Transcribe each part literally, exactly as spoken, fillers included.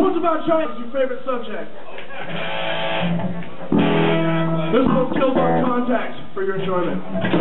one's about giants, your favorite subject. This one kills on contact for your enjoyment.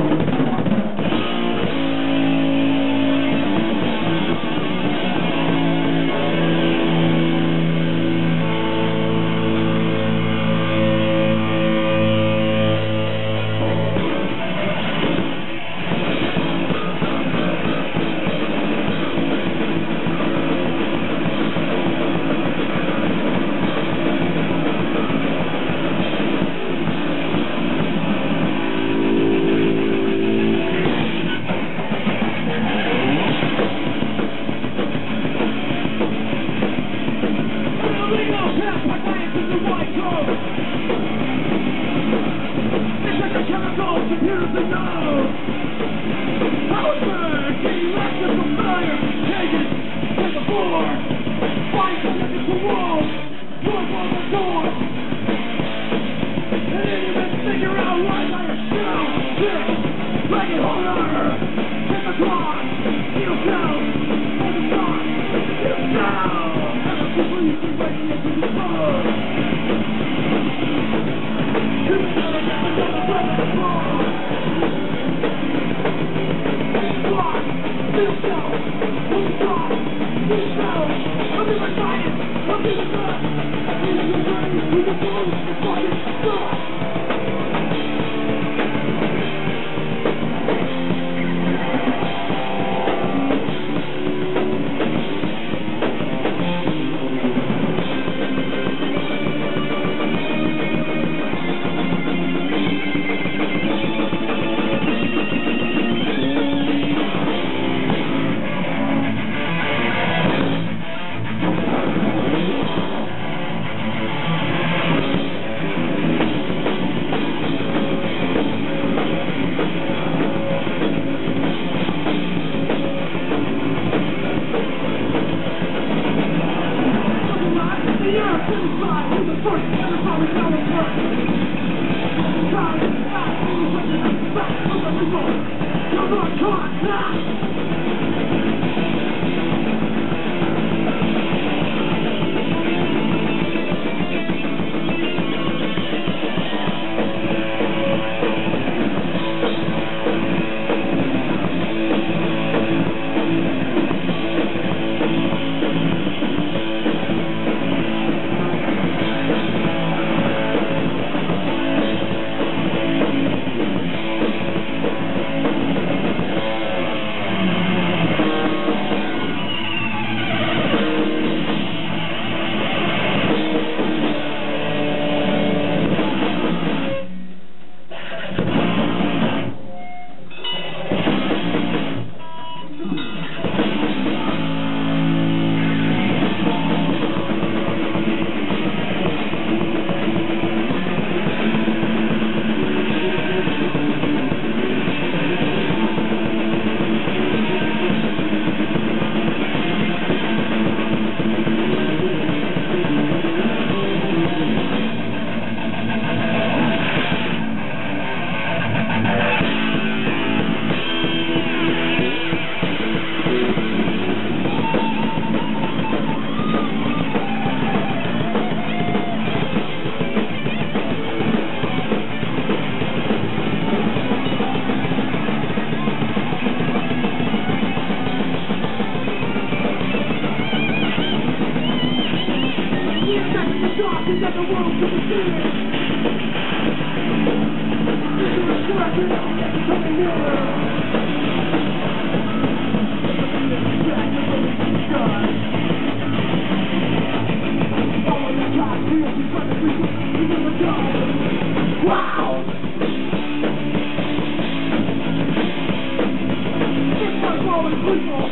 Computers and know how it's burned, getting elected from fire, take it, take the floor, fight against the wall, push on the door, and then you can figure out why I am still sick, like it harder, take the clock, kneel down, hold the shot, kneel down, and the people you keep breaking into the floor. You never get the other breath of the floor. Still down, hold the shot, kneel down, I'll be my science, I'll be the best, I'll be the brain, with the blow, the fucking stop. Is that the world to the city? This is a question coming nearer. Follow the clock, wheels in front of me, you never go. Wow! It's my fallen people.